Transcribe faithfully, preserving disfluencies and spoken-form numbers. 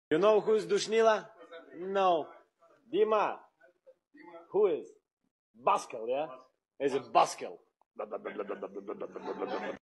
You know who's Dushnila? No. Dima. Who is? Baskel, yeah? Is a Baskel.